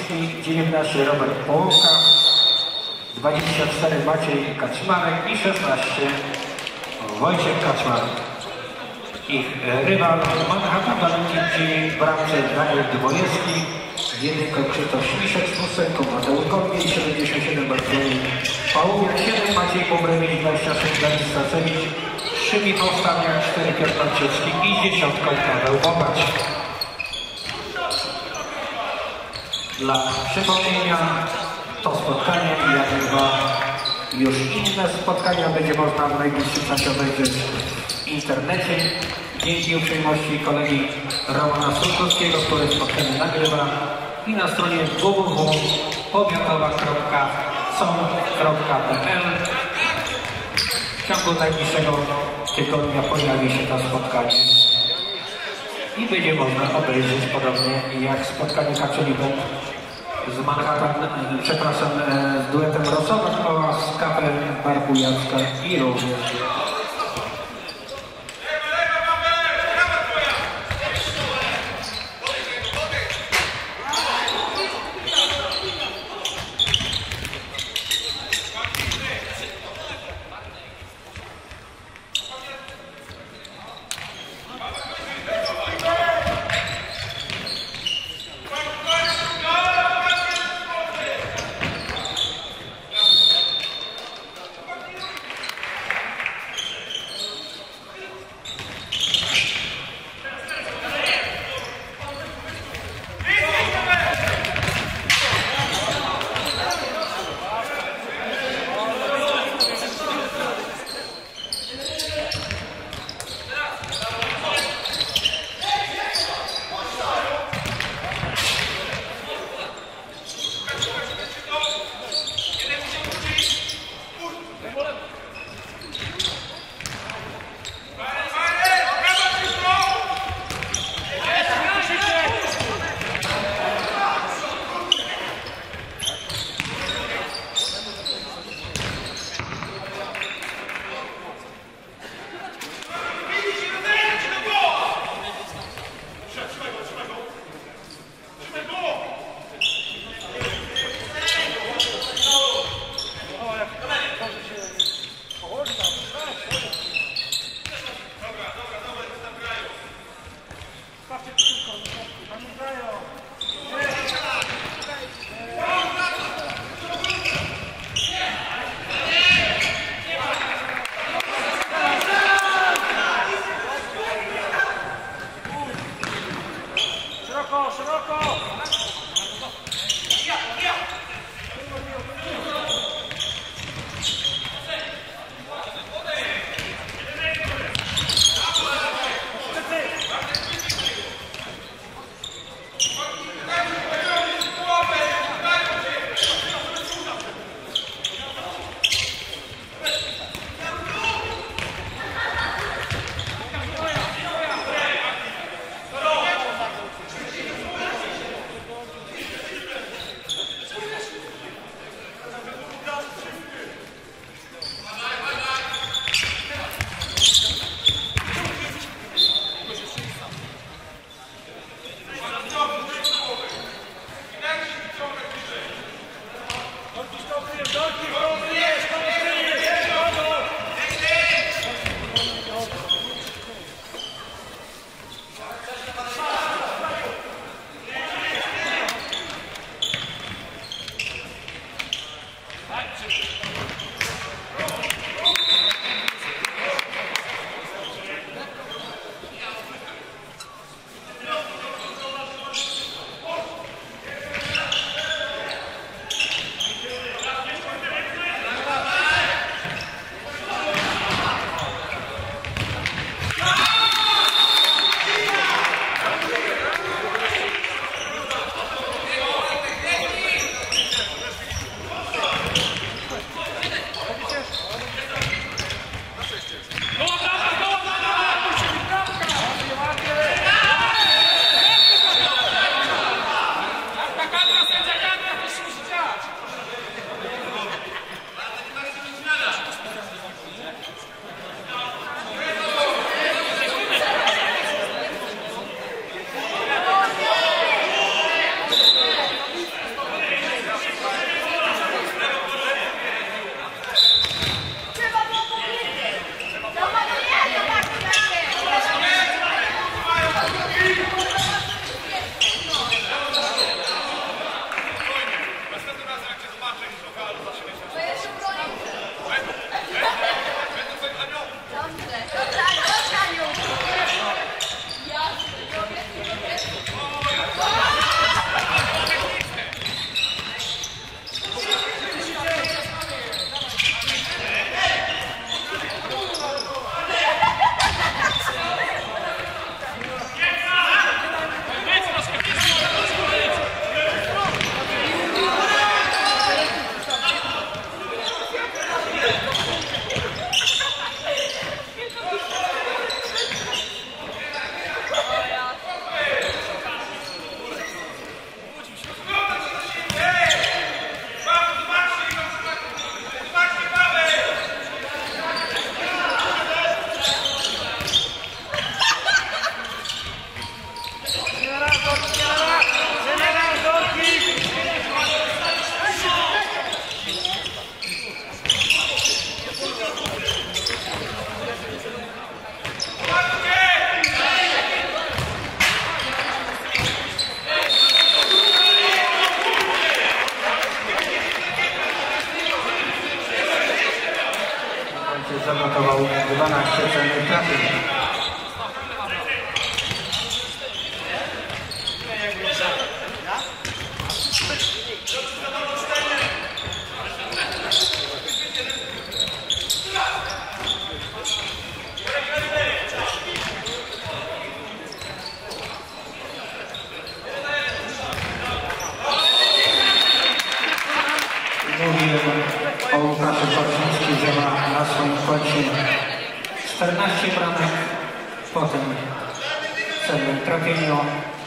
Kamiński, 19 Robert Połówka, 24 Maciej Kaczmarek i 16 Wojciech Kaczmarek. Ich rywal Manhattan Walentyńczyk w bramce Daniel Dwojewski, w jedynkę Krzysztof Śmiszek, z ósemką Mateusz Kormiel, 77 Bartłomiej Pałubiak, 7 Maciej Pobrewicz, 26 Daniel Stacewicz, 3 Michał Stamiak, 4 Piotr Marciewski i 10 Paweł Bogacz. Dla przypomnienia to spotkanie i jak dwa już inne spotkania będzie można w najbliższym czasie obejrzeć w internecie. Dzięki uprzejmości kolegi Romana Sulkowskiego, który spotkanie nagrywa, i na stronie www.powiatowa.com.pl. W ciągu najbliższego tygodnia pojawi się to spotkanie i będzie można obejrzeć podobnie jak spotkanie Kaczeliwek z Manhattan, przepraszam, z duetem Rosowa oraz Kapel Barbujacka i również zanotował 12 celnych trafień. Mówiłem o Łukaszu Korczyńskim, że ma na swoim koncie 14 bramek, potem w celnym trafieniu